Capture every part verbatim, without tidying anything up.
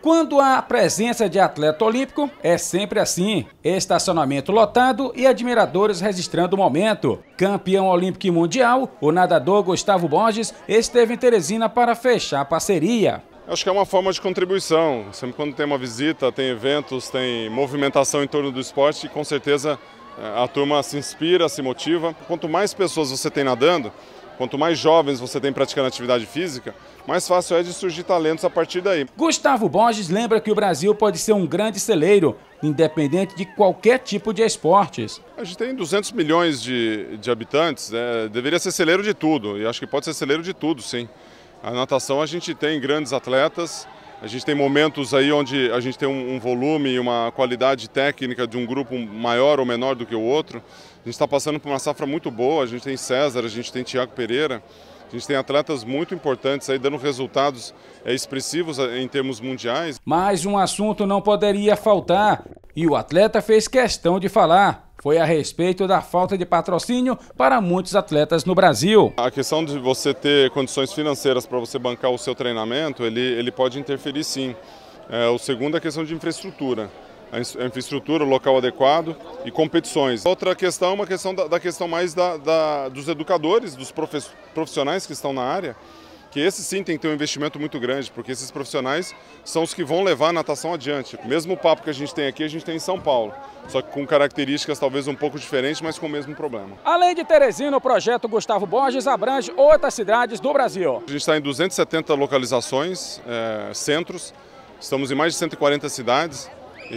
Quando há presença de atleta olímpico, é sempre assim. Estacionamento lotado e admiradores registrando o momento. Campeão olímpico e mundial, o nadador Gustavo Borges esteve em Teresina para fechar a parceria. Acho que é uma forma de contribuição. Sempre quando tem uma visita, tem eventos, tem movimentação em torno do esporte, com certeza a turma se inspira, se motiva. Quanto mais pessoas você tem nadando, quanto mais jovens você tem praticando atividade física, mais fácil é de surgir talentos a partir daí. Gustavo Borges lembra que o Brasil pode ser um grande celeiro, independente de qualquer tipo de esportes. A gente tem duzentos milhões de, de habitantes, é, deveria ser celeiro de tudo, e acho que pode ser celeiro de tudo, sim. A natação a gente tem grandes atletas, a gente tem momentos aí onde a gente tem um, um volume e uma qualidade técnica de um grupo maior ou menor do que o outro. A gente está passando por uma safra muito boa, a gente tem César, a gente tem Thiago Pereira, a gente tem atletas muito importantes aí dando resultados é, expressivos em termos mundiais. Mas um assunto não poderia faltar e o atleta fez questão de falar. Foi a respeito da falta de patrocínio para muitos atletas no Brasil. A questão de você ter condições financeiras para você bancar o seu treinamento, ele, ele pode interferir sim. É, o segundo é a questão de infraestrutura. A infraestrutura, o local adequado e competições. Outra questão é uma questão da, da questão mais da, da, dos educadores, dos profissionais que estão na área, que esses sim tem que ter um investimento muito grande, porque esses profissionais são os que vão levar a natação adiante. O mesmo papo que a gente tem aqui, a gente tem em São Paulo, só que com características talvez um pouco diferentes, mas com o mesmo problema. Além de Teresina, o projeto Gustavo Borges abrange outras cidades do Brasil. A gente está em duzentas e setenta localizações, é, centros, estamos em mais de cento e quarenta cidades,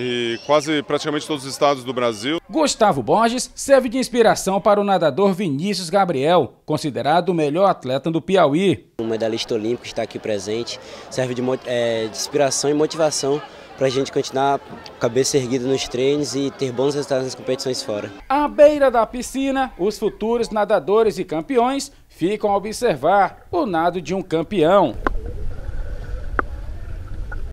e quase praticamente todos os estados do Brasil. Gustavo Borges serve de inspiração para o nadador Vinícius Gabriel, considerado o melhor atleta do Piauí. Um medalhista olímpico está aqui presente, serve de, é, de inspiração e motivação para a gente continuar cabeça erguida nos treinos e ter bons resultados nas competições fora. À beira da piscina, os futuros nadadores e campeões ficam a observar o nado de um campeão.